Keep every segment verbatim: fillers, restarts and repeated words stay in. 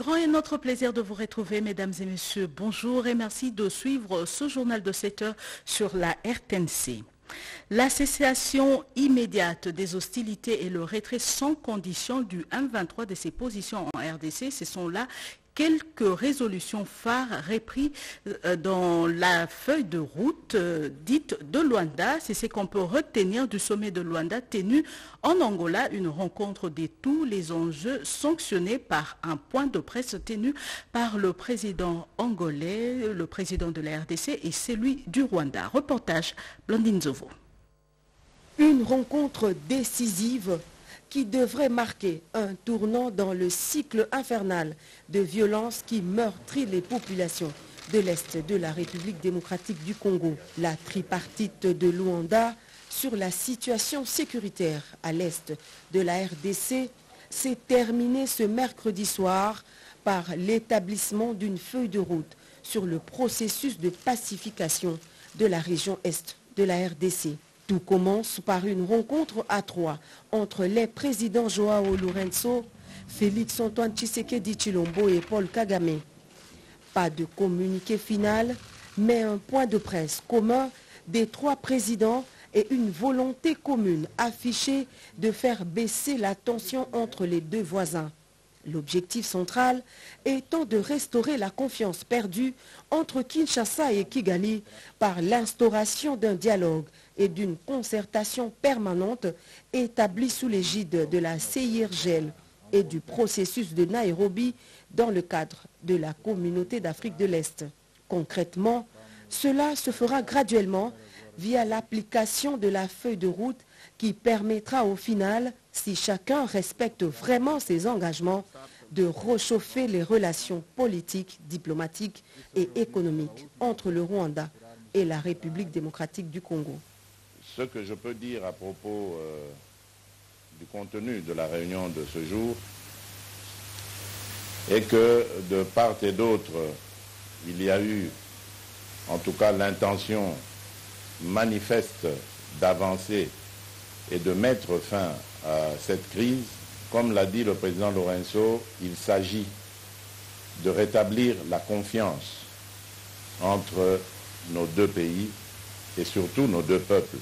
grand est notre plaisir de vous retrouver, mesdames et messieurs. Bonjour et merci de suivre ce journal de sept heures sur la R T N C. La cessation immédiate des hostilités et le retrait sans condition du M vingt-trois de ses positions en R D C, ce sont là quelques résolutions phares reprises dans la feuille de route euh, dite de Luanda. C'est ce qu'on peut retenir du sommet de Luanda tenu en Angola, une rencontre de tous les enjeux sanctionnés par un point de presse tenu par le président angolais, le président de la R D C et celui du Rwanda. Reportage Blandine Zovo. Une rencontre décisive qui devrait marquer un tournant dans le cycle infernal de violence qui meurtrit les populations de l'Est de la République démocratique du Congo. La tripartite de Luanda sur la situation sécuritaire à l'Est de la R D C s'est terminée ce mercredi soir par l'établissement d'une feuille de route sur le processus de pacification de la région Est de la R D C. Tout commence par une rencontre à trois entre les présidents Joao Lourenço, Félix Antoine Tshisekedi Tshilombo et Paul Kagame. Pas de communiqué final, mais un point de presse commun des trois présidents et une volonté commune affichée de faire baisser la tension entre les deux voisins. L'objectif central étant de restaurer la confiance perdue entre Kinshasa et Kigali par l'instauration d'un dialogue et d'une concertation permanente établie sous l'égide de la C I R G L et du processus de Nairobi dans le cadre de la communauté d'Afrique de l'Est. Concrètement, cela se fera graduellement via l'application de la feuille de route qui permettra au final, si chacun respecte vraiment ses engagements, de réchauffer les relations politiques, diplomatiques et économiques entre le Rwanda et la République démocratique du Congo. Ce que je peux dire à propos euh, du contenu de la réunion de ce jour est que de part et d'autre, il y a eu en tout cas l'intention manifeste d'avancer et de mettre fin à cette crise. Comme l'a dit le président Lourenço, il s'agit de rétablir la confiance entre nos deux pays et surtout nos deux peuples.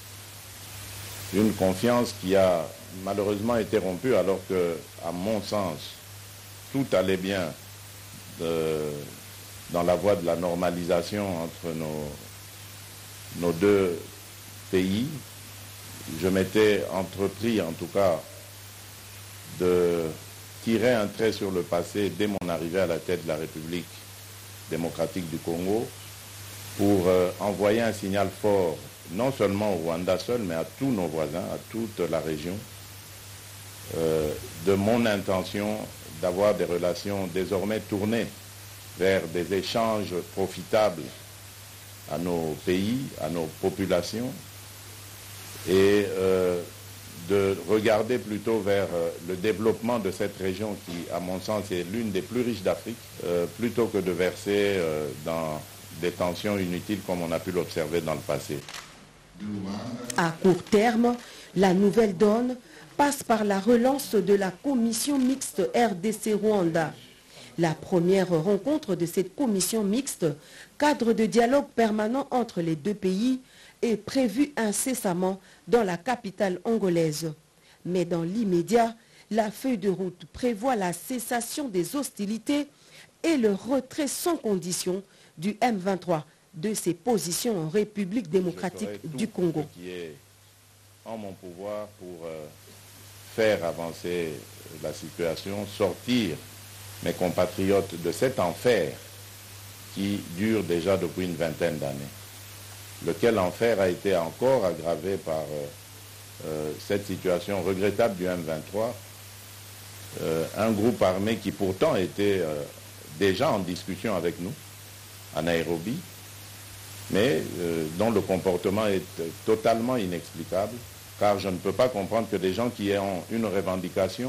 Une confiance qui a malheureusement été rompue alors que, à mon sens, tout allait bien de, dans la voie de la normalisation entre nos, nos deux pays. Je m'étais entrepris, en tout cas, de tirer un trait sur le passé dès mon arrivée à la tête de la République démocratique du Congo pour euh, envoyer un signal fort, non seulement au Rwanda seul, mais à tous nos voisins, à toute la région, euh, de mon intention d'avoir des relations désormais tournées vers des échanges profitables à nos pays, à nos populations, et euh, de regarder plutôt vers euh, le développement de cette région qui, à mon sens, est l'une des plus riches d'Afrique, euh, plutôt que de verser euh, dans des tensions inutiles comme on a pu l'observer dans le passé. À court terme, la nouvelle donne passe par la relance de la commission mixte R D C-Rwanda. La première rencontre de cette commission mixte, cadre de dialogue permanent entre les deux pays, est prévue incessamment dans la capitale angolaise. Mais dans l'immédiat, la feuille de route prévoit la cessation des hostilités et le retrait sans condition du M vingt-trois de ses positions en République démocratique du Congo. Ce qui est en mon pouvoir pour euh, faire avancer la situation, sortir mes compatriotes de cet enfer qui dure déjà depuis une vingtaine d'années, lequel enfer a été encore aggravé par euh, euh, cette situation regrettable du M vingt-trois, euh, un groupe armé qui pourtant était euh, déjà en discussion avec nous à Nairobi, mais euh, dont le comportement est euh, totalement inexplicable, car je ne peux pas comprendre que des gens qui ont une revendication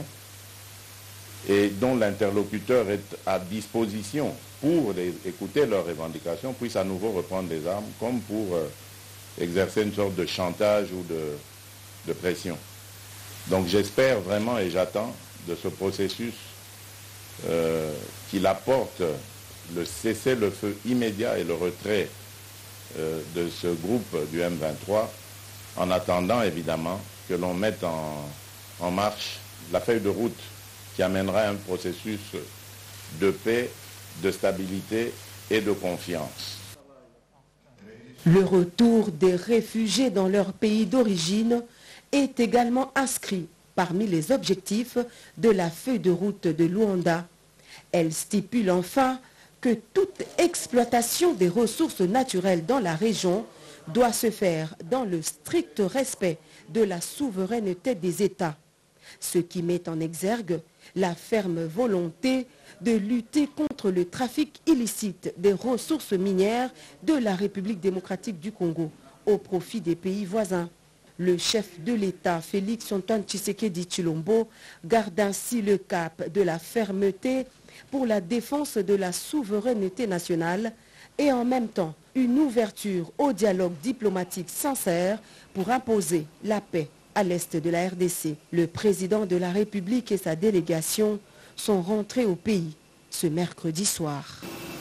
et dont l'interlocuteur est à disposition pour les, écouter leurs revendications, puissent à nouveau reprendre des armes, comme pour euh, exercer une sorte de chantage ou de, de pression. Donc j'espère vraiment et j'attends de ce processus euh, qu'il apporte le cessez-le-feu immédiat et le retrait euh, de ce groupe du M vingt-trois, en attendant évidemment que l'on mette en, en marche la feuille de route qui amènera un processus de paix, de stabilité et de confiance. Le retour des réfugiés dans leur pays d'origine est également inscrit parmi les objectifs de la feuille de route de Luanda. Elle stipule enfin que toute exploitation des ressources naturelles dans la région doit se faire dans le strict respect de la souveraineté des États, ce qui met en exergue la ferme volonté de lutter contre le trafic illicite des ressources minières de la République démocratique du Congo au profit des pays voisins. Le chef de l'État, Félix Antoine Tshisekedi Tshilombo, garde ainsi le cap de la fermeté pour la défense de la souveraineté nationale et en même temps une ouverture au dialogue diplomatique sincère pour imposer la paix à l'est de la R D C. Le président de la République et sa délégation sont rentrés au pays ce mercredi soir.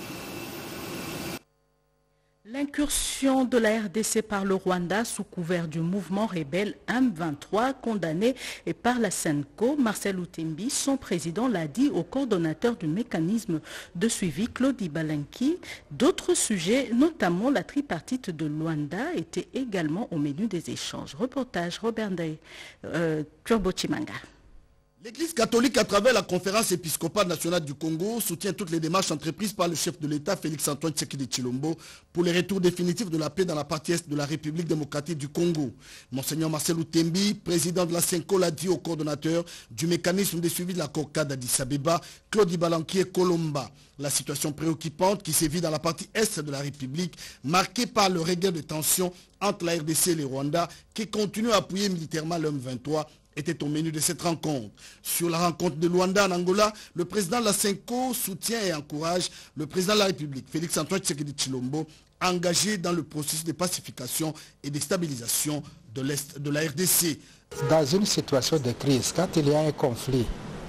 L'incursion de la R D C par le Rwanda sous couvert du mouvement rebelle M vingt-trois, condamné et par la Senco, Marcel Outembi, son président, l'a dit au coordonnateur du mécanisme de suivi, Claude Balanki. D'autres sujets, notamment la tripartite de Luanda, étaient également au menu des échanges. Reportage Robert Ndeye, euh, Turbo Chimanga. L'Église catholique, à travers la conférence épiscopale nationale du Congo, soutient toutes les démarches entreprises par le chef de l'État, Félix Antoine Tshisekedi Tshilombo, pour le retour définitif de la paix dans la partie est de la République démocratique du Congo. Monseigneur Marcel Outembi, président de la Senco, l'a dit au coordonnateur du mécanisme de suivi de la COCA d'Addis Abeba, Claude Balanki et Colomba. La situation préoccupante qui sévit dans la partie est de la République, marquée par le regain de tensions entre la R D C et le Rwanda, qui continue à appuyer militairement l'M vingt-trois, était au menu de cette rencontre. Sur la rencontre de Luanda en Angola, le président de la Senco soutient et encourage le président de la République, Félix Antoine Tshisekedi Tshilombo, engagé dans le processus de pacification et de stabilisation de l'Est de la R D C. Dans une situation de crise, quand il y a un conflit,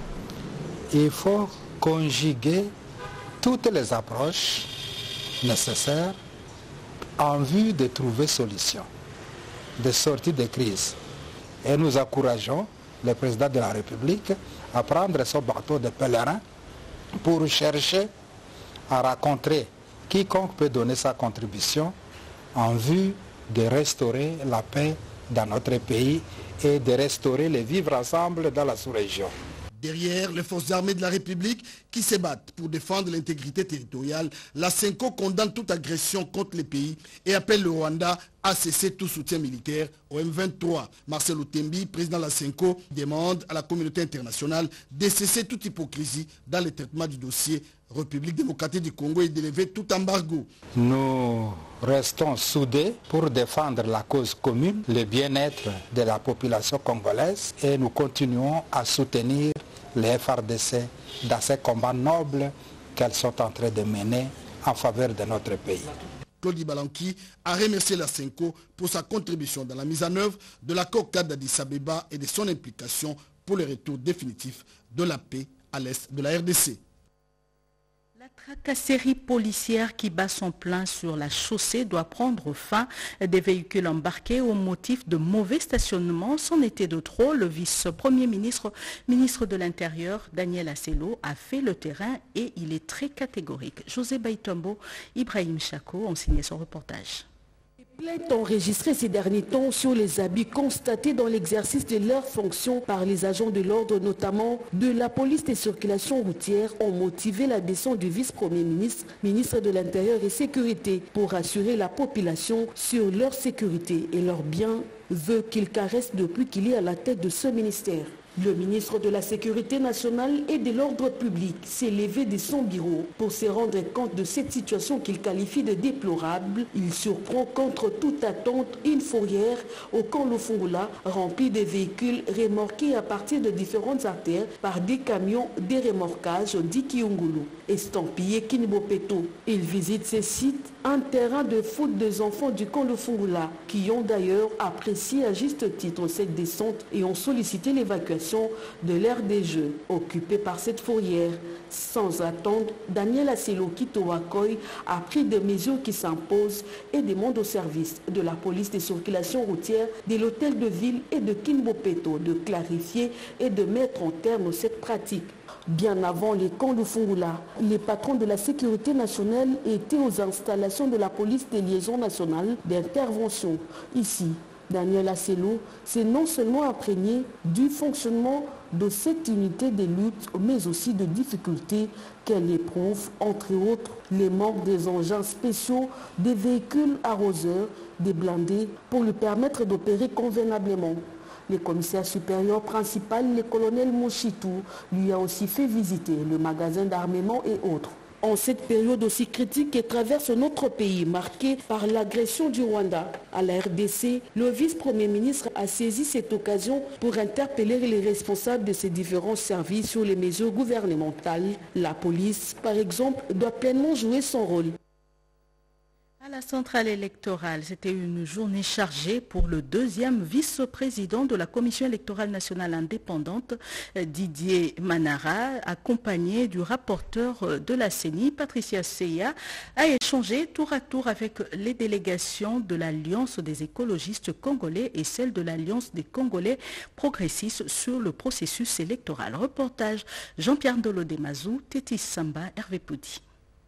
il faut conjuguer toutes les approches nécessaires en vue de trouver solution, de sortir de crise. Et nous encourageons le président de la République à prendre son bateau de pèlerin pour chercher à rencontrer quiconque peut donner sa contribution en vue de restaurer la paix dans notre pays et de restaurer le vivre ensemble dans la sous-région. Derrière les forces armées de la République qui se battent pour défendre l'intégrité territoriale, la Senco condamne toute agression contre les pays et appelle le Rwanda à cesser tout soutien militaire au M vingt-trois. Marcel Outembi, président de la Senco, demande à la communauté internationale de cesser toute hypocrisie dans le traitement du dossier République démocratique du Congo et d'élever tout embargo. Nous restons soudés pour défendre la cause commune, le bien-être de la population congolaise, et nous continuons à soutenir les F R D C dans ces combats nobles qu'elles sont en train de mener en faveur de notre pays. Claude Balanki a remercié la Senco pour sa contribution dans la mise en œuvre de l'accord cadre d'Addis Abeba et de son implication pour le retour définitif de la paix à l'est de la R D C. La tracasserie policière qui bat son plein sur la chaussée doit prendre fin. Des véhicules embarqués au motif de mauvais stationnement s'en était de trop. Le vice-premier ministre, ministre de l'Intérieur, Daniel Asselo, a fait le terrain et il est très catégorique. José Baïtombo, Ibrahim Chako ont signé son reportage. Plaintes enregistrées ces derniers temps sur les abus constatés dans l'exercice de leurs fonctions par les agents de l'ordre, notamment de la police des circulations routières, ont motivé la descente du vice-premier ministre, ministre de l'Intérieur et Sécurité, pour assurer la population sur leur sécurité et leurs biens, vœux qu'il caresse depuis qu'il est à la tête de ce ministère. Le ministre de la Sécurité nationale et de l'ordre public s'est levé de son bureau pour se rendre compte de cette situation qu'il qualifie de déplorable. Il surprend contre toute attente une fourrière au camp Lofungula remplie de véhicules remorqués à partir de différentes artères par des camions de remorquage dit Kiungulu, estampillé Kinbopeto. Il visite ces sites un terrain de foot des enfants du camp de Fungula, qui ont d'ailleurs apprécié à juste titre cette descente et ont sollicité l'évacuation de l'aire des jeux occupée par cette fourrière. Sans attendre, Daniel Aselo Kitowakoy a pris des mesures qui s'imposent et demande au service de la police des circulations routières de l'hôtel de ville et de Kinbopeto de clarifier et de mettre en terme cette pratique. Bien avant les camps de Fungula, les patrons de la sécurité nationale étaient aux installations de la police des liaisons nationales d'intervention. Ici, Daniel Aselo s'est non seulement imprégné du fonctionnement de cette unité de lutte, mais aussi de difficultés qu'elle éprouve, entre autres les manques des engins spéciaux, des véhicules arroseurs, des blindés, pour lui permettre d'opérer convenablement. Le commissaire supérieur principal, le colonel Moshitou, lui a aussi fait visiter le magasin d'armement et autres. En cette période aussi critique qui traverse notre pays, marquée par l'agression du Rwanda à la R D C, le vice-premier ministre a saisi cette occasion pour interpeller les responsables de ces différents services sur les mesures gouvernementales. La police, par exemple, doit pleinement jouer son rôle. À la centrale électorale, c'était une journée chargée pour le deuxième vice-président de la Commission électorale nationale indépendante, Didier Manara, accompagné du rapporteur de la C E N I, Patricia Seya, a échangé tour à tour avec les délégations de l'Alliance des écologistes congolais et celle de l'Alliance des Congolais progressistes sur le processus électoral. Reportage Jean-Pierre Ndolo Demazou, Tétis Samba, Hervé Poudi.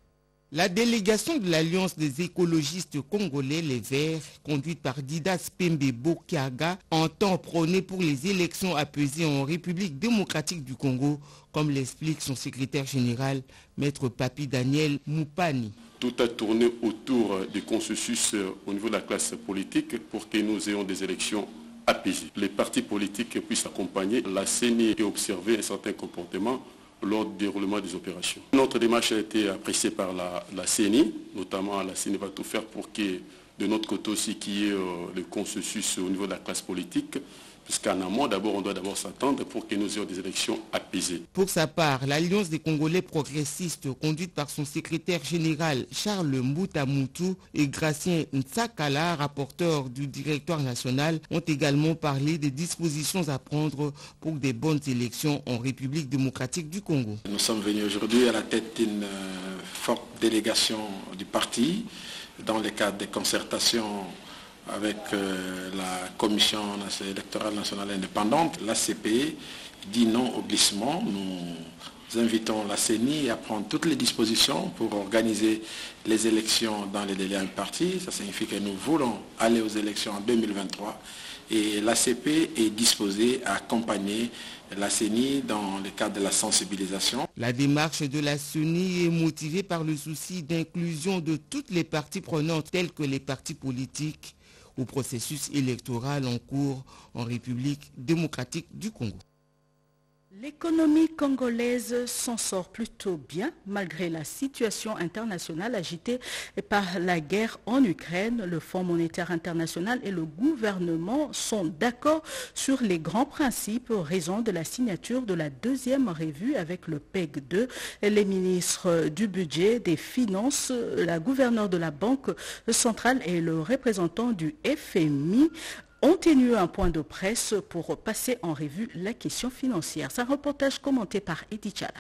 La délégation de l'Alliance des écologistes congolais, les Verts, conduite par Didas Pembebo Kiaga, entend prôner pour les élections apaisées en République démocratique du Congo, comme l'explique son secrétaire général, Maître Papi Daniel Moupani. Tout a tourné autour du consensus au niveau de la classe politique pour que nous ayons des élections apaisées. Les partis politiques puissent accompagner la C E N I et observer un certain comportement lors du déroulement des opérations. Notre démarche a été appréciée par la, la C E N I, notamment la C E N I va tout faire pour qu'il y ait de notre côté aussi qu'il y ait euh, le consensus au niveau de la classe politique, puisqu'en amont, d'abord, on doit d'abord s'attendre pour que nous ayons des élections apaisées. Pour sa part, l'Alliance des Congolais progressistes, conduite par son secrétaire général Charles Mboutamoutou et Gracien Ntsakala, rapporteur du directoire national, ont également parlé des dispositions à prendre pour des bonnes élections en République démocratique du Congo. Nous sommes venus aujourd'hui à la tête d'une euh, forte délégation du parti dans le cadre des concertations avec euh, la Commission électorale nationale indépendante. La C P dit non au glissement. Nous invitons la C E N I à prendre toutes les dispositions pour organiser les élections dans les délais impartis. Ça signifie que nous voulons aller aux élections en deux mille vingt-trois et la C P est disposée à accompagner la C E N I dans le cadre de la sensibilisation. La démarche de la C E N I est motivée par le souci d'inclusion de toutes les parties prenantes telles que les partis politiques au processus électoral en cours en République démocratique du Congo. L'économie congolaise s'en sort plutôt bien malgré la situation internationale agitée par la guerre en Ukraine. Le Fonds monétaire international et le gouvernement sont d'accord sur les grands principes en raison de la signature de la deuxième revue avec le P E G deux. Les ministres du budget, des finances, la gouverneure de la Banque centrale et le représentant du F M I ont tenu un point de presse pour passer en revue la question financière. C'est un reportage commenté par Edith Chala.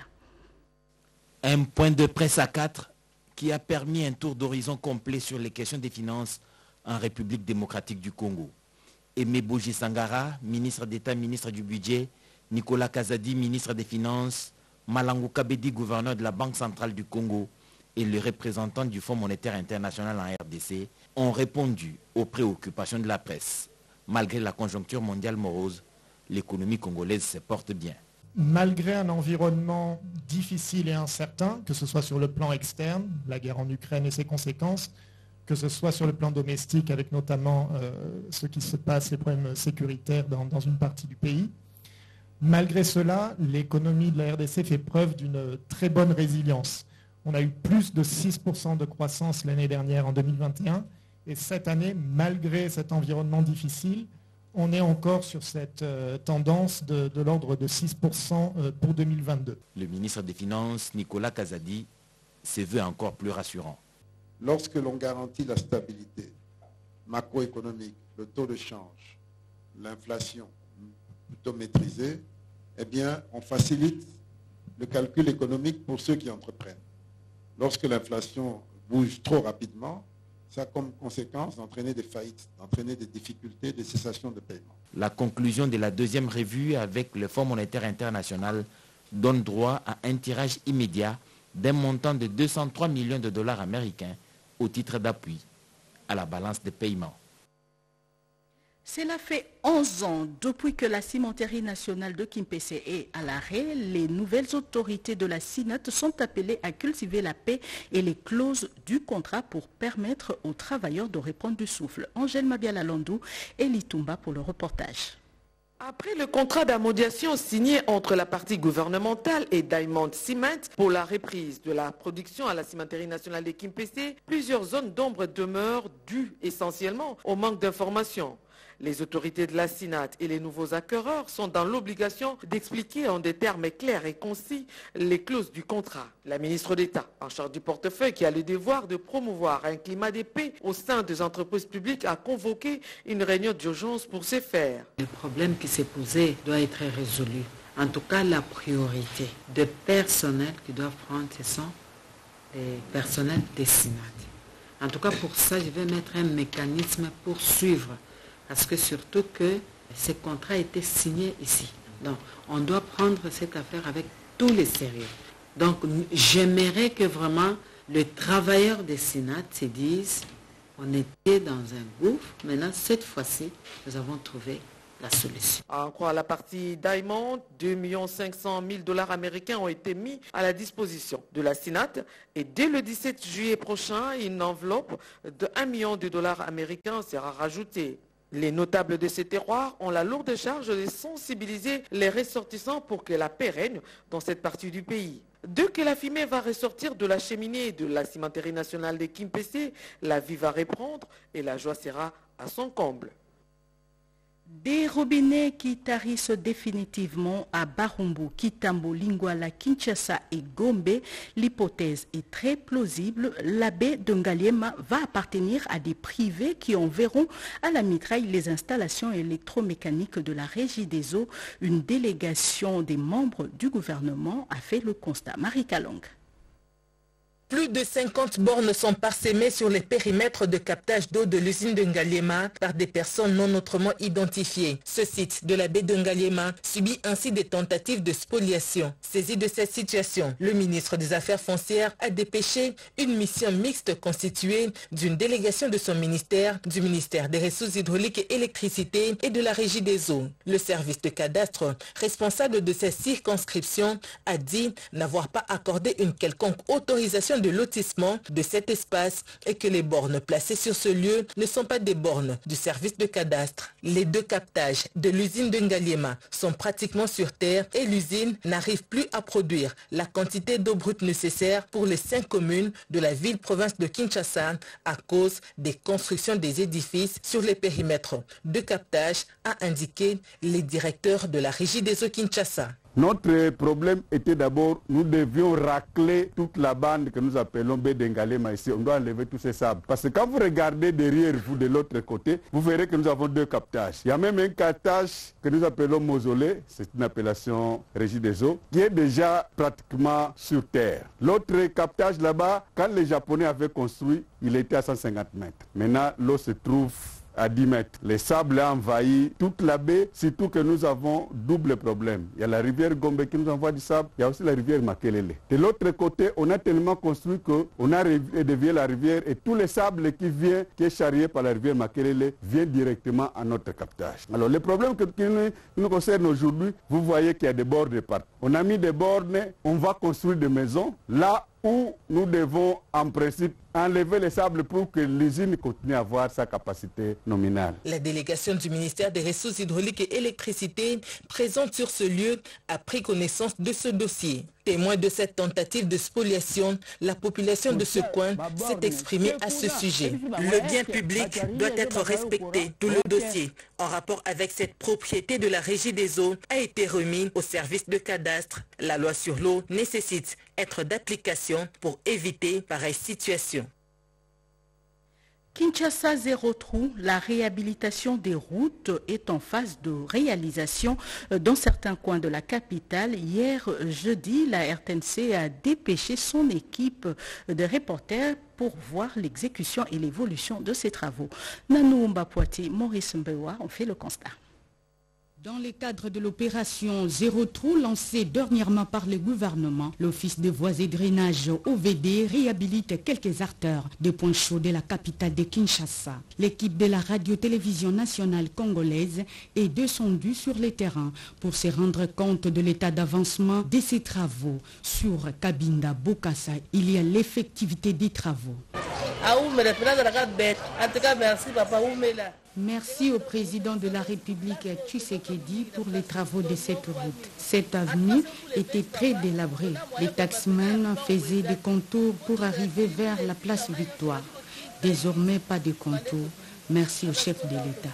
Un point de presse à quatre qui a permis un tour d'horizon complet sur les questions des finances en République démocratique du Congo. Aimé Boji Sangara, ministre d'État, ministre du Budget, Nicolas Kazadi, ministre des Finances, Malangou Kabedi, gouverneur de la Banque centrale du Congo et le représentant du Fonds monétaire international en R D C ont répondu aux préoccupations de la presse. Malgré la conjoncture mondiale morose, l'économie congolaise se porte bien. Malgré un environnement difficile et incertain, que ce soit sur le plan externe, la guerre en Ukraine et ses conséquences, que ce soit sur le plan domestique avec notamment euh, ce qui se passe, les problèmes sécuritaires dans, dans une partie du pays, malgré cela, l'économie de la R D C fait preuve d'une très bonne résilience. On a eu plus de six pour cent de croissance l'année dernière en deux mille vingt et un. Et cette année, malgré cet environnement difficile, on est encore sur cette euh, tendance de, de l'ordre de six pour cent euh, pour deux mille vingt-deux. Le ministre des Finances, Nicolas Kazadi, se veut encore plus rassurant. lorsque l'on garantit la stabilité macroéconomique, le taux de change, l'inflation plutôt maîtrisée, eh bien, on facilite le calcul économique pour ceux qui entreprennent. Lorsque l'inflation bouge trop rapidement, ça a comme conséquence d'entraîner des faillites, d'entraîner des difficultés, des cessations de paiement. La conclusion de la deuxième revue avec le Fonds monétaire international donne droit à un tirage immédiat d'un montant de deux cent trois millions de dollars américains au titre d'appui à la balance de paiement. Cela fait onze ans depuis que la cimenterie nationale de Kimpese est à l'arrêt. Les nouvelles autorités de la C I N A T sont appelées à cultiver la paix et les clauses du contrat pour permettre aux travailleurs de reprendre du souffle. Angèle Mabiala-Landou et Litumba pour le reportage. Après le contrat d'amodiation signé entre la partie gouvernementale et Diamond Cement pour la reprise de la production à la cimenterie nationale de Kimpese, plusieurs zones d'ombre demeurent dues essentiellement au manque d'informations. Les autorités de la C I N A T et les nouveaux acquéreurs sont dans l'obligation d'expliquer en des termes clairs et concis les clauses du contrat. La ministre d'État, en charge du portefeuille, qui a le devoir de promouvoir un climat de paix au sein des entreprises publiques, a convoqué une réunion d'urgence pour ce faire. Le problème qui s'est posé doit être résolu. En tout cas, la priorité de personnel qui doivent prendre, ce sont les personnels des C I N A T. En tout cas, pour ça, je vais mettre un mécanisme pour suivre. Parce que surtout que ce contrat a été signé ici. Donc, on doit prendre cette affaire avec tous les sérieux. Donc, j'aimerais que vraiment les travailleurs des C I N A T se disent, on était dans un gouffre, maintenant cette fois-ci, nous avons trouvé la solution. En croire la partie Diamond, deux millions cinq cent mille dollars américains ont été mis à la disposition de la C I N A T et dès le dix-sept juillet prochain, une enveloppe de un million de dollars américains sera rajoutée. Les notables de ces terroirs ont la lourde charge de sensibiliser les ressortissants pour que la paix règne dans cette partie du pays. Dès que la fumée va ressortir de la cheminée de la cimenterie nationale de Kimpese, la vie va reprendre et la joie sera à son comble. Des robinets qui tarissent définitivement à Barumbu, Kitambo, Lingwala, Kinshasa et Gombe, l'hypothèse est très plausible. La baie de Ngaliema va appartenir à des privés qui enverront à la mitraille les installations électromécaniques de la Régie des eaux. Une délégation des membres du gouvernement a fait le constat. Marie Kalong. Plus de cinquante bornes sont parsemées sur les périmètres de captage d'eau de l'usine de Ngaliema par des personnes non autrement identifiées. Ce site de la baie de Ngaliema subit ainsi des tentatives de spoliation. Saisi de cette situation, le ministre des Affaires foncières a dépêché une mission mixte constituée d'une délégation de son ministère, du ministère des Ressources hydrauliques et électricité et de la Régie des eaux. Le service de cadastre responsable de cette circonscription a dit n'avoir pas accordé une quelconque autorisation de lotissement de cet espace et que les bornes placées sur ce lieu ne sont pas des bornes du service de cadastre. Les deux captages de l'usine de Ngaliema sont pratiquement sur terre et l'usine n'arrive plus à produire la quantité d'eau brute nécessaire pour les cinq communes de la ville-province de Kinshasa à cause des constructions des édifices sur les périmètres de captage, a indiqué les directeurs de la Régie des eaux Kinshasa. Notre problème était d'abord, nous devions racler toute la bande que nous appelons baie de Ngaliema ici. On doit enlever tous ces sables. Parce que quand vous regardez derrière vous de l'autre côté, vous verrez que nous avons deux captages. Il y a même un captage que nous appelons mausolée, c'est une appellation Régie des eaux, qui est déjà pratiquement sur terre. L'autre captage là-bas, quand les Japonais avaient construit, il était à cent cinquante mètres. Maintenant, l'eau se trouve à dix mètres. Les sables ont envahi toute la baie, surtout que nous avons double problème. Il y a la rivière Gombe qui nous envoie du sable, il y a aussi la rivière Makelele. De l'autre côté, on a tellement construit qu'on a dévié la rivière et tous les sables qui viennent, qui est charrié par la rivière Makelele, viennent directement à notre captage. Alors le problème que, qui nous, nous concerne aujourd'hui, vous voyez qu'il y a des bornes de partout. On a mis des bornes, on va construire des maisons là où nous devons en principe enlever les sables pour que l'usine continue à avoir sa capacité nominale. La délégation du ministère des Ressources hydrauliques et électricité présente sur ce lieu a pris connaissance de ce dossier. Témoin de cette tentative de spoliation, la population de ce coin s'est exprimée à ce sujet. Le bien public doit être respecté. Tout le dossier en rapport avec cette propriété de la Régie des eaux a été remis au service de cadastre. La loi sur l'eau nécessite être d'application pour éviter pareille situation. Kinshasa zéro trou, la réhabilitation des routes est en phase de réalisation dans certains coins de la capitale. Hier jeudi, la R T N C a dépêché son équipe de reporters pour voir l'exécution et l'évolution de ces travaux. Nanou Mbapouati, Maurice Mbewa ont fait le constat. Dans le cadre de l'opération Zéro Trou lancée dernièrement par le gouvernement, l'Office de voies et drainage O V D réhabilite quelques artères de points chauds de la capitale de Kinshasa. L'équipe de la radio-télévision nationale congolaise est descendue sur le terrain pour se rendre compte de l'état d'avancement de ces travaux. Sur Kabinda Bokassa, il y a l'effectivité des travaux. Merci au président de la République Tshisekedi pour les travaux de cette route. Cette avenue était très délabrée. Les taximens faisaient des contours pour arriver vers la place Victoire. Désormais, pas de contours. Merci au chef de l'État.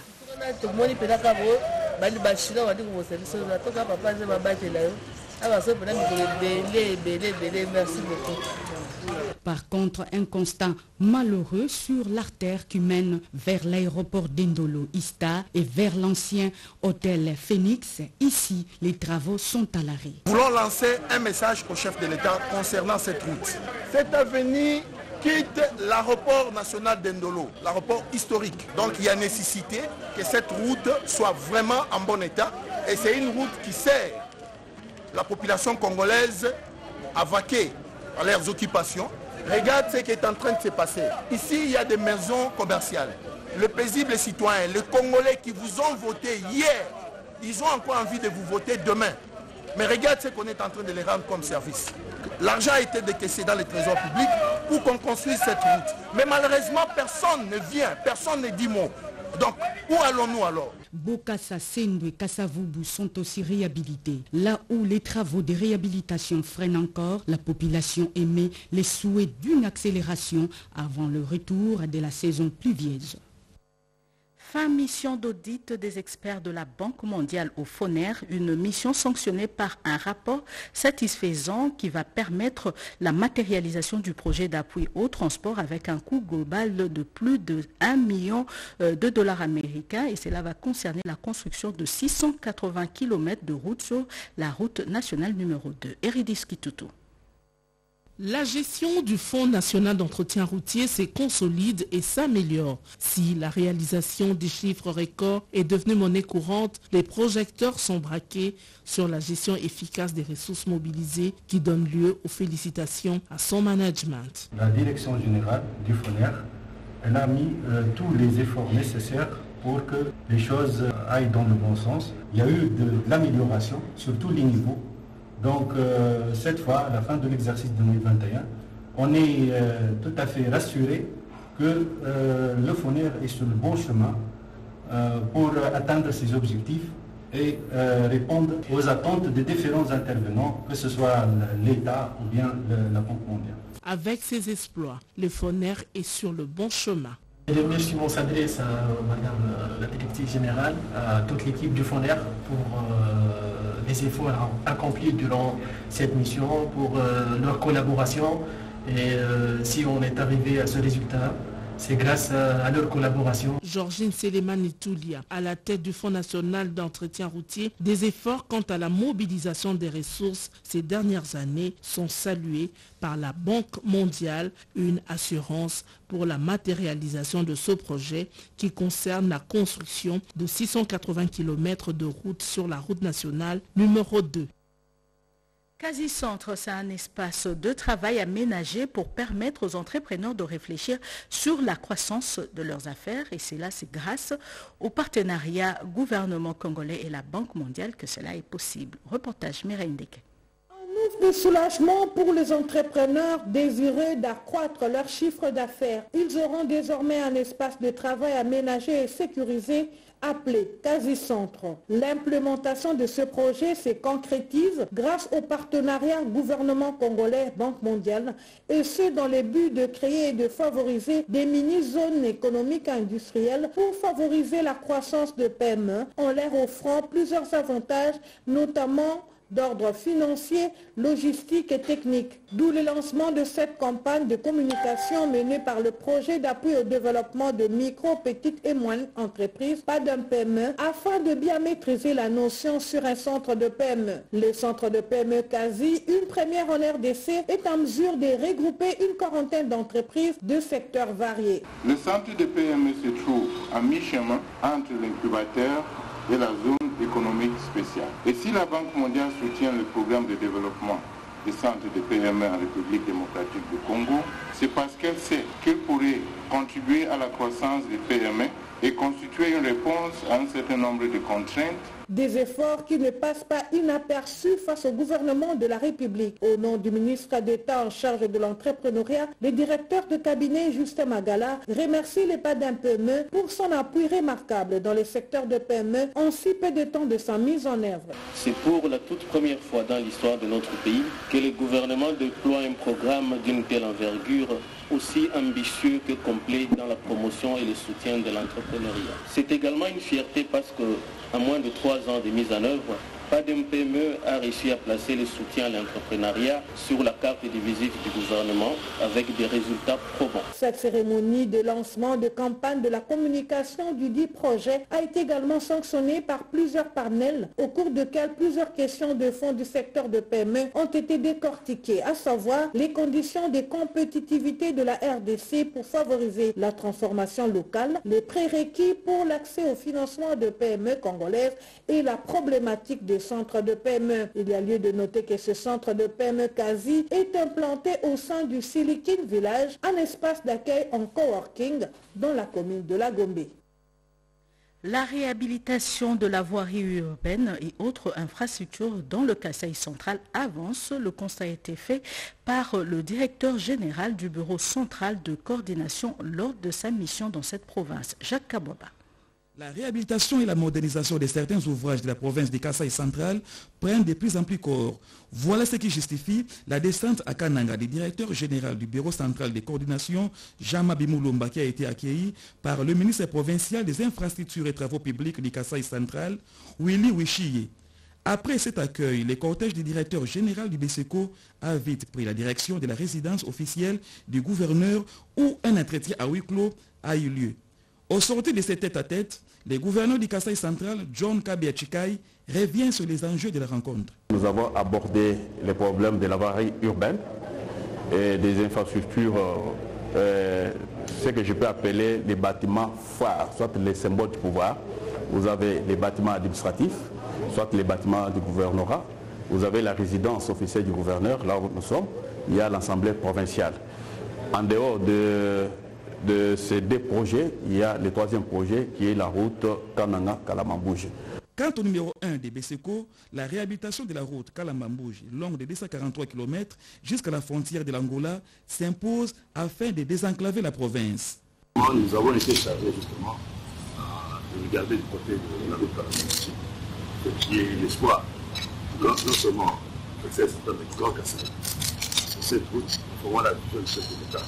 Par contre, un constat malheureux sur l'artère qui mène vers l'aéroport d'Indolo Ista et vers l'ancien hôtel Phoenix. Ici, les travaux sont à l'arrêt. Nous voulons lancer un message au chef de l'État concernant cette route. Cette avenue quitte l'aéroport national d'Indolo, l'aéroport historique. Donc il y a nécessité que cette route soit vraiment en bon état. Et c'est une route qui sert la population congolaise à vaquer à leurs occupations. Regarde ce qui est en train de se passer. Ici, il y a des maisons commerciales. Le paisible citoyen, les Congolais qui vous ont voté hier, ils ont encore envie de vous voter demain. Mais regarde ce qu'on est en train de les rendre comme service. L'argent a été décaissé dans les trésors publics pour qu'on construise cette route. Mais malheureusement, personne ne vient, personne ne dit mot. Donc, où allons-nous alors? Bokassa, Sendou et Kassavubu sont aussi réhabilités. Là où les travaux de réhabilitation freinent encore, la population émet les souhaits d'une accélération avant le retour de la saison pluvieuse. Fin mission d'audit des experts de la Banque mondiale au FONER, une mission sanctionnée par un rapport satisfaisant qui va permettre la matérialisation du projet d'appui au transport avec un coût global de plus de un million de dollars américains et cela va concerner la construction de six cent quatre-vingts kilomètres de route sur la route nationale numéro deux. Eridis Kitutu. La gestion du Fonds national d'entretien routier se consolide et s'améliore. Si la réalisation des chiffres records est devenue monnaie courante, les projecteurs sont braqués sur la gestion efficace des ressources mobilisées qui donne lieu aux félicitations à son management. La direction générale du FONER, elle a mis euh, tous les efforts nécessaires pour que les choses aillent dans le bon sens. Il y a eu de l'amélioration sur tous les niveaux. Donc euh, cette fois, à la fin de l'exercice deux mille vingt et un, on est euh, tout à fait rassuré que euh, le FONER est sur le bon chemin euh, pour atteindre ses objectifs et euh, répondre aux attentes des différents intervenants, que ce soit l'État ou bien le, la Banque mondiale. Avec ces exploits, le FONER est sur le bon chemin. Les remerciements s'adressent à Madame la directrice générale, à toute l'équipe du FONER pour euh, les efforts accomplis durant cette mission, pour euh, leur collaboration. Et euh, si on est arrivé à ce résultat, c'est grâce à, à leur collaboration. Georgine Selemani Toulia, à la tête du Fonds national d'entretien routier, des efforts quant à la mobilisation des ressources ces dernières années sont salués par la Banque mondiale, une assurance pour la matérialisation de ce projet qui concerne la construction de six cent quatre-vingts kilomètres de route sur la route nationale numéro deux. Quasi-Centre, c'est un espace de travail aménagé pour permettre aux entrepreneurs de réfléchir sur la croissance de leurs affaires et c'est là, c'est grâce au partenariat gouvernement congolais et la Banque mondiale que cela est possible. Reportage Mireille Ndeke. De soulagement pour les entrepreneurs désireux d'accroître leur chiffre d'affaires. Ils auront désormais un espace de travail aménagé et sécurisé appelé Quasi-Centre. L'implémentation de ce projet se concrétise grâce au partenariat gouvernement congolais Banque mondiale et ce dans le but de créer et de favoriser des mini-zones économiques industrielles pour favoriser la croissance de P M E en leur offrant plusieurs avantages, notamment d'ordre financier, logistique et technique. D'où le lancement de cette campagne de communication menée par le projet d'appui au développement de micro, petites et moyennes entreprises, pas d'un P M E, afin de bien maîtriser la notion sur un centre de P M E. Le centre de P M E quasi, une première en R D C, est en mesure de regrouper une quarantaine d'entreprises de secteurs variés. Le centre de P M E se trouve à mi-chemin entre l'incubateur et la zone économique spéciale. Et si la Banque mondiale soutient le programme de développement des centres de P M E en République démocratique du Congo, c'est parce qu'elle sait qu'elle pourrait contribuer à la croissance des P M E et constituer une réponse à un certain nombre de contraintes. Des efforts qui ne passent pas inaperçus face au gouvernement de la République. Au nom du ministre d'État en charge de l'entrepreneuriat, le directeur de cabinet Justin Magala remercie les P A D un P M E pour son appui remarquable dans le secteur de P M E en si peu de temps de sa mise en œuvre. C'est pour la toute première fois dans l'histoire de notre pays que le gouvernement déploie un programme d'une telle envergure, aussi ambitieux que complet dans la promotion et le soutien de l'entrepreneuriat. C'est également une fierté parce que, à moins de trois ans de mise en œuvre, P A D un P M E a réussi à placer le soutien à l'entrepreneuriat sur la carte des visites du gouvernement avec des résultats probants. Cette cérémonie de lancement de campagne de la communication du dit projet a été également sanctionnée par plusieurs panels au cours desquels plusieurs questions de fond du secteur de P M E ont été décortiquées, à savoir les conditions de compétitivité de la R D C pour favoriser la transformation locale, les prérequis pour l'accès au financement de P M E congolaises et la problématique des centres de P M E. Il y a lieu de noter que ce centre de P M E quasi est implanté au sein du Silicon Village, un espace d'accueil en coworking dans la commune de La Gombe. La réhabilitation de la voirie urbaine et autres infrastructures dans le Kasaï central avance. Le constat a été fait par le directeur général du bureau central de coordination lors de sa mission dans cette province, Jacques Kabouaba. La réhabilitation et la modernisation de certains ouvrages de la province du Kasaï central prennent de plus en plus corps. Voilà ce qui justifie la descente à Kananga du directeur général du bureau central de coordination, Jean-Mabi Moulomba, qui a été accueilli par le ministre provincial des infrastructures et travaux publics du Kasaï central, Willy Wishiye. Après cet accueil, le cortège du directeur général du B C C O a vite pris la direction de la résidence officielle du gouverneur où un entretien à huis clos a eu lieu. Au sortir de ces tête-à-tête, le gouverneur du Kasaï central, John Kabiachikai, revient sur les enjeux de la rencontre. Nous avons abordé les problèmes de la voirie urbaine et des infrastructures, euh, ce que je peux appeler les bâtiments phares, soit les symboles du pouvoir. Vous avez les bâtiments administratifs, soit les bâtiments du gouvernorat. Vous avez la résidence officielle du gouverneur, là où nous sommes. Il y a l'Assemblée provinciale. En dehors de... De ces deux projets, il y a le troisième projet qui est la route Kananga-Kalamambouji. Quant au numéro un des B C C O, la réhabilitation de la route Kalamambouji, longue de deux cent quarante-trois kilomètres jusqu'à la frontière de l'Angola, s'impose afin de désenclaver la province. Nous avons été chargés justement de regarder du côté de la route Kalamambouji, qui est l'espoir, non, non seulement de faire certains grands cassés. Cette route, pour moi, la vision du chef de l'État.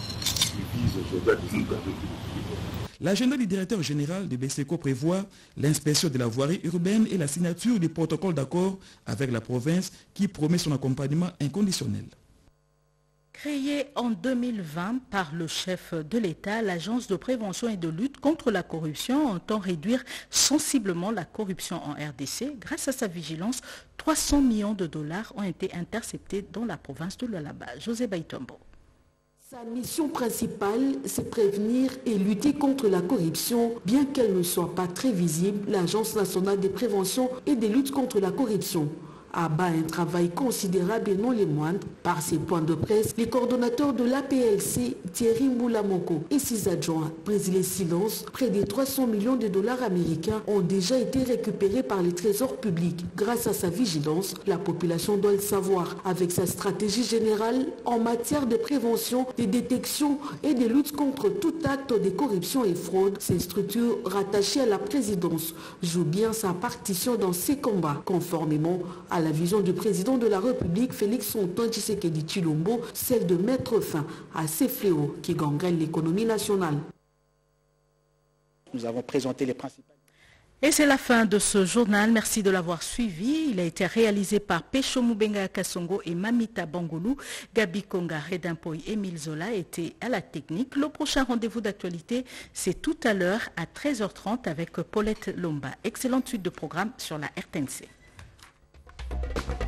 L'agenda du directeur général du B C C O prévoit l'inspection de la voirie urbaine et la signature du protocole d'accord avec la province qui promet son accompagnement inconditionnel. Créée en deux mille vingt par le chef de l'État, l'Agence de prévention et de lutte contre la corruption entend réduire sensiblement la corruption en R D C. Grâce à sa vigilance, trois cents millions de dollars ont été interceptés dans la province de Lualaba. José Baitombo. Sa mission principale, c'est prévenir et lutter contre la corruption. Bien qu'elle ne soit pas très visible, l'Agence nationale de prévention et de lutte contre la corruption abat un travail considérable et non les moindres. Par ses points de presse, les coordonnateurs de l'A P L C, Thierry Moulamoko et ses adjoints brisent les silences. Près de trois cents millions de dollars américains ont déjà été récupérés par les trésors publics. Grâce à sa vigilance, la population doit le savoir. Avec sa stratégie générale en matière de prévention, de détection et de lutte contre tout acte de corruption et fraude, ces structures rattachées à la présidence jouent bien sa partition dans ces combats, conformément à la vision du président de la République, Félix Antoine Tshisekedi Tshilombo, celle de mettre fin à ces fléaux qui gangrènent l'économie nationale. Nous avons présenté les principales... Et c'est la fin de ce journal. Merci de l'avoir suivi. Il a été réalisé par Pecho Moubenga Kassongo et Mamita Bangoulou. Gabi Konga, Redimpoy et Emile Zola étaient à la technique. Le prochain rendez-vous d'actualité, c'est tout à l'heure à treize heures trente avec Paulette Lomba. Excellente suite de programme sur la R T N C.